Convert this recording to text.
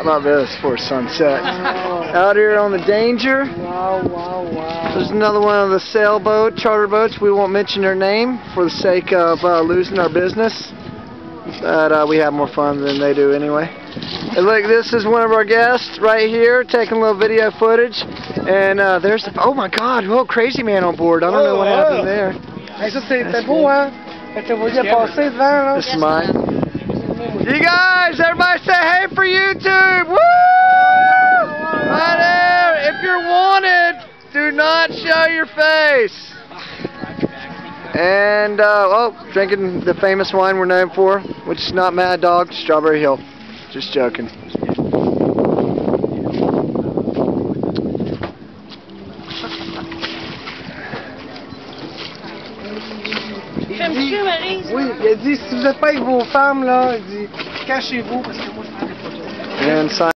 about this for sunset? Out here on the Danger. Wow, wow, wow. There's another one of the sailboat, charter boats. We won't mention their name for the sake of losing our business. But we have more fun than they do anyway. And look, this is one of our guests right here taking a little video footage. And there's the, oh my god, whoa, crazy man on board. I don't know what happened there. Hey, ça c'était beau, hein? Fait que vous voyez passer devant, là. This is mine. You guys, everybody say hey for YouTube! Woo! Right there! If you're wanted, do not show your face. And, oh, drinking the famous wine we're known for, which is not Mad Dog, Strawberry Hill. Just joking. Oui, il a dit si vous n'êtes pas avec vos femmes, là, il dit cachez-vous parce que moi je prends des photos.